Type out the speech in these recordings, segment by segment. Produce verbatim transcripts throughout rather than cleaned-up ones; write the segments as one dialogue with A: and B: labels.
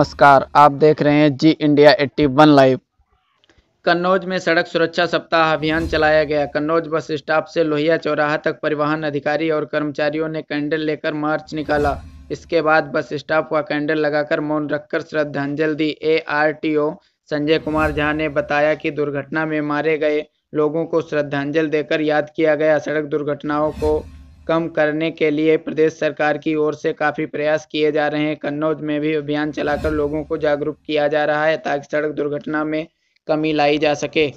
A: नमस्कार, आप देख रहे हैं जी इंडिया इक्यासी लाइव। कन्नौज में सड़क सुरक्षा सप्ताह अभियान चलाया गया। कन्नौज बस स्टॉप से लोहिया चौराहा तक परिवहन अधिकारी और कर्मचारियों ने कैंडल लेकर मार्च निकाला। इसके बाद बस स्टॉप व कैंडल लगाकर मौन रखकर श्रद्धांजलि दी। एआरटीओ संजय कुमार झा ने बताया कि दुर्घटना में मारे गए लोगों को श्रद्धांजलि देकर याद किया गया। सड़क दुर्घटनाओं को कम करने के लिए प्रदेश सरकार की ओर से काफ़ी प्रयास किए जा रहे हैं। कन्नौज में भी अभियान चलाकर लोगों को जागरूक किया जा रहा है ताकि सड़क दुर्घटना में कमी लाई जा सके।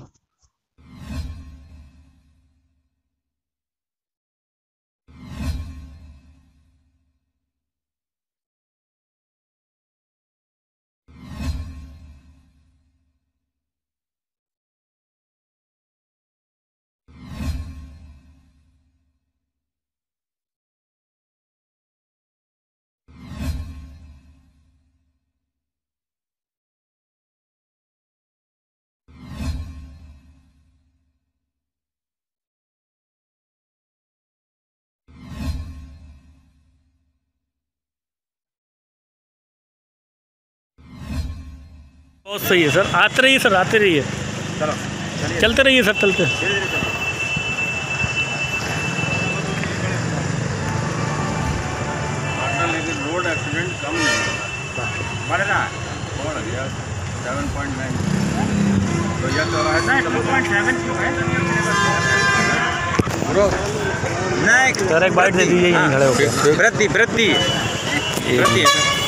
B: बहुत सही है सर, आते रहिए सर, आते रहिए, चलते रहिए सर, चलते
C: लेकिन रोड एक्सीडेंट कम नहीं बढ़ रहा है, बढ़ गया सेवन पॉइंट नाइन तो यह चौराहा टू पॉइंट सेवन क्यों है ब्रो? नहीं
B: सर, एक बाइट दे दीजिए, यहीं खड़े होकर।
C: वृद्धि वृद्धि वृद्धि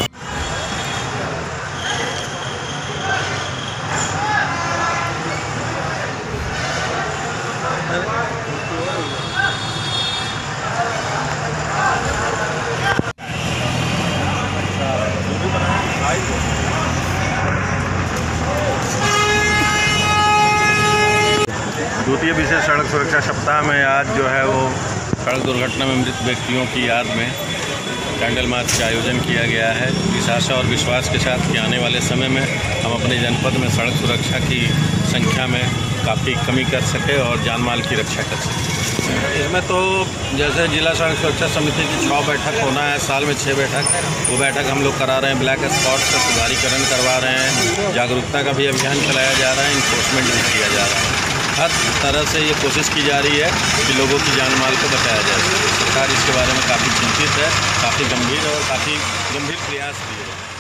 D: द्वितीय विशेष सड़क सुरक्षा सप्ताह में आज जो है वो सड़क दुर्घटना में मृत व्यक्तियों की याद में कैंडल मार्च का आयोजन किया गया है। इस आशा और विश्वास के साथ कि आने वाले समय में हम अपने जनपद में सड़क सुरक्षा की संख्या में काफ़ी कमी कर सके और जान माल की रक्षा कर सके। इसमें तो जैसे जिला सड़क सुरक्षा समिति की छः बैठक होना है साल में, छः बैठक, वो बैठक हम लोग करा रहे हैं। ब्लैक स्पॉट का सुधारीकरण करवा रहे हैं, जागरूकता का भी अभियान चलाया जा रहा है, इन्फोर्समेंट भी किया जा रहा है। हर तरह से ये कोशिश की जा रही है कि लोगों की जान माल को बचाया जाए। सरकार इसके बारे में काफ़ी चिंतित है, काफ़ी गंभीर और काफ़ी गंभीर प्रयास किए हैं।